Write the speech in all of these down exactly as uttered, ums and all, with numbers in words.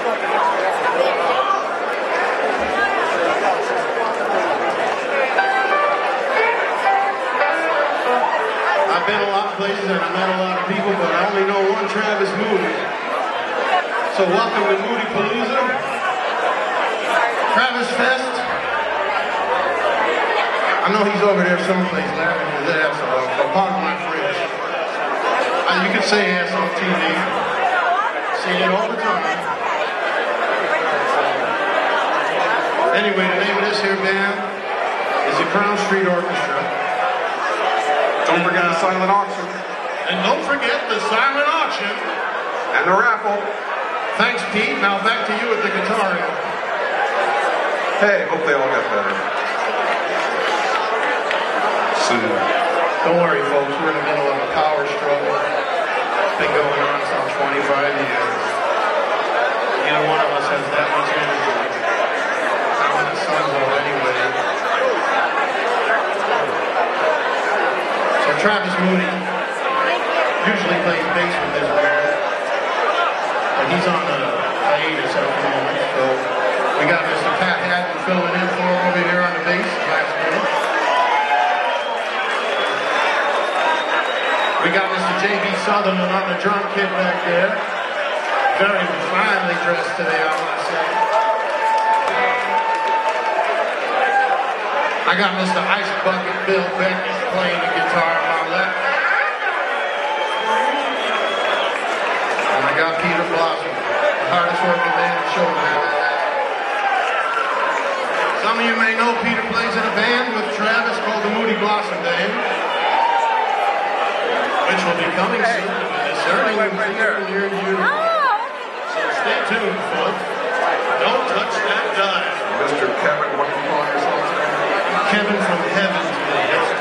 I've been a lot of places and I've met a lot of people, but I only know one Travis Moody. So welcome to Moody Palooza, Travis Fest. I know he's over there someplace laughing his ass off, so pardon my French. Uh, you could say ass on T V. See it all the time. Anyway, the name of this here band is the Street Orhcestra. Don't forget the silent auction. And don't forget the silent auction. And the raffle. Thanks, Pete. Now back to you at the guitar. Hey, hope they all get better. Soon. Don't worry, folks. We're in the middle of a power struggle. It's been going on some twenty-five years. Neither one of us has that much energy. I'm in the sun's already waiting. So Travis Moody usually plays bass with this band, but he's on the hiatus at the moment, so we got Mister Pat Hatton filling in for him over here on the bass last minute. We got Mister J B Sutherland on the drum kit back there. Very finely dressed today, I want to say. I got Mister Ice Bucket Bill Beckett playing the guitar on my left. And I got Peter Blossom, the hardest working man in show business. Some of you may know Peter plays in a band with Travis called the Moody Blossom Band, which will be coming soon. It's certainly near you. So stay tuned, folks. Don't touch that dial. Mister Kevin, what do you call yourself? Kevin from heaven today. Yes.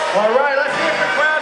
All right, let's hear it for crowd